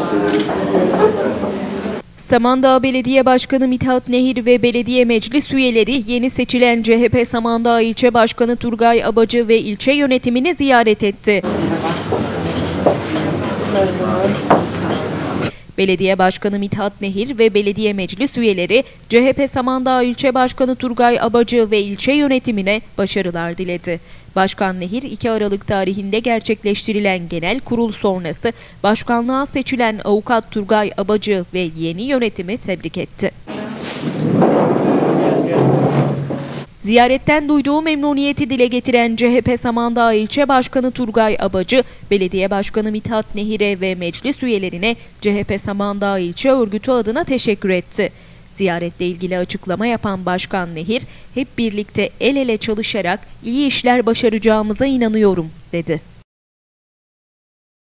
Samandağ Belediye Başkanı Mithat Nehir ve belediye meclis üyeleri yeni seçilen CHP Samandağ İlçe Başkanı Turgay Abacı ve ilçe yönetimini ziyaret etti. Belediye Başkanı Mithat Nehir ve belediye meclis üyeleri CHP Samandağ İlçe Başkanı Turgay Abacı ve ilçe yönetimine başarılar diledi. Başkan Nehir 2 Aralık tarihinde gerçekleştirilen genel kurul sonrası başkanlığa seçilen avukat Turgay Abacı ve yeni yönetimi tebrik etti. Ziyaretten duyduğu memnuniyeti dile getiren CHP Samandağ İlçe Başkanı Turgay Abacı, Belediye Başkanı Mithat Nehir'e ve meclis üyelerine CHP Samandağ İlçe Örgütü adına teşekkür etti. Ziyaretle ilgili açıklama yapan Başkan Nehir, hep birlikte el ele çalışarak iyi işler başaracağımıza inanıyorum, dedi.